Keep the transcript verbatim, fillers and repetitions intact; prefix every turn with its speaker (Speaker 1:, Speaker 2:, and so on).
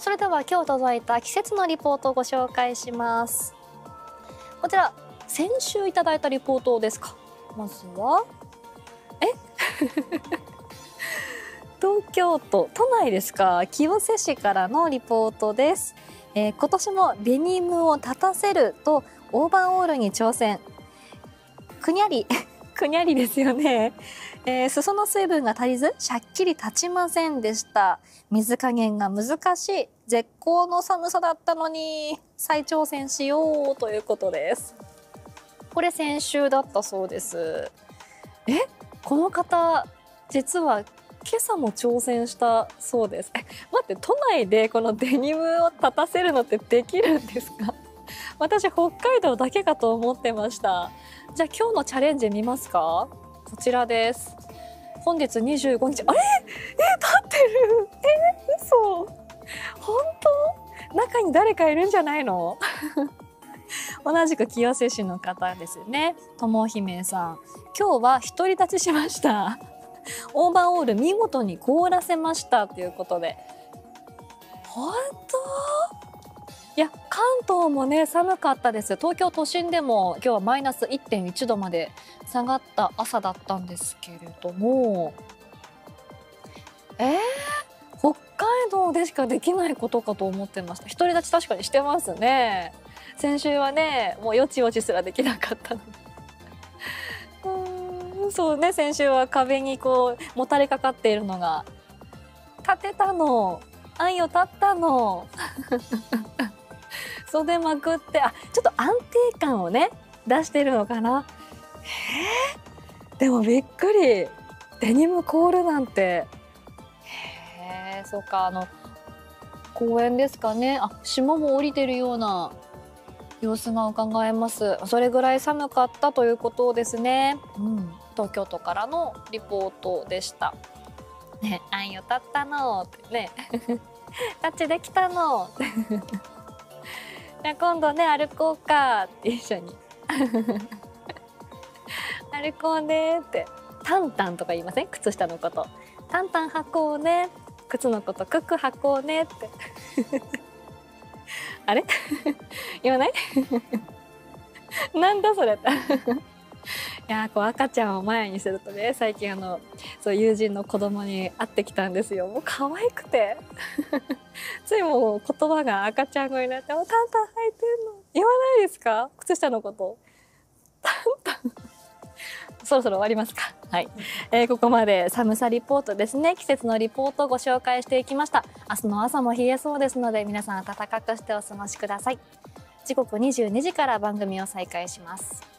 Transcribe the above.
Speaker 1: それでは今日届いた季節のリポートをご紹介します。こちら先週いただいたリポートですか。まずはえ東京都都内ですか、清瀬市からのリポートです。えー、今年もデニムを立たせるとオーバーオールに挑戦。くにゃりくにゃりですよね。えー、裾の水分が足りずしゃっきり立ちませんでした。水加減が難しい絶好の寒さだったのに再挑戦しようということです。これ先週だったそうです。え、この方実は今朝も挑戦したそうです。え、待って、都内でこのデニムを立たせるのってできるんですか？私北海道だけかと思ってました。じゃあ今日のチャレンジ見ますか？こちらです。本日にじゅうごにち、あれ？え、立ってる？え、嘘？本当？中に誰かいるんじゃないの？同じく清瀬市の方ですね。ともひめさん。今日は独り立ちしました。オーバーオール見事に凍らせましたということで。本当？いや、関東もね寒かったです。東京都心でも今日はマイナス いってんいちどまで下がった朝だったんですけれども、えー、北海道でしかできないことかと思ってました。独り立ち確かにしてますね。先週はねもうよちよちすらできなかったのでうーん、そうね、先週は壁にこうもたれかかっているのが立てたの、あんよ立ったの袖まくって、あ、ちょっと安定感をね出してるのかな。えー、でもびっくり、デニム凍るなんて。へえ、そうか、あの公園ですかね。あ、霜も降りてるような様子が伺えます。それぐらい寒かったということですね。うん、東京都からのリポートでした。ね、あんよ立ったのってねタッチできたのじゃあ今度ね歩こうかって一緒に歩こうねって。タンタンとか言いません？靴下のこと。タンタン履こうね。靴のことクック履こうねってあれ言わないなんだそれっていやー、こう赤ちゃんを前にするとね、最近あのそう友人の子供に会ってきたんですよ。もう可愛くてついもう言葉が赤ちゃん語になって「タンタン履いてんの？」言わないですか？靴下のことタンタンそろそろ終わりますか。はい、えー、ここまで寒さリポートですね。季節のリポートをご紹介していきました。明日の朝も冷えそうですので皆さん暖かくしてお過ごしください。時刻にじゅうにじから番組を再開します。